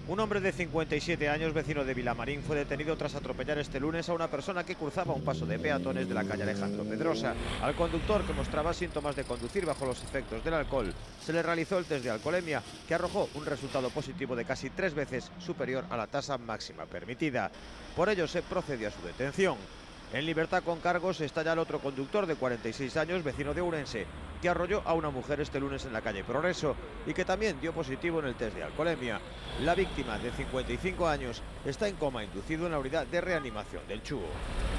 Un hombre de 57 años, vecino de Vilamarín, fue detenido tras atropellar este lunes a una persona que cruzaba un paso de peatones de la calle Alejandro Pedrosa. Al conductor, que mostraba síntomas de conducir bajo los efectos del alcohol, se le realizó el test de alcoholemia, que arrojó un resultado positivo de casi 3 veces superior a la tasa máxima permitida. Por ello, se procedió a su detención. En libertad con cargos está ya el otro conductor de 46 años, vecino de Ourense, que arrolló a una mujer este lunes en la calle Progreso y que también dio positivo en el test de alcoholemia. La víctima, de 55 años, está en coma inducido en la unidad de reanimación del Chuo.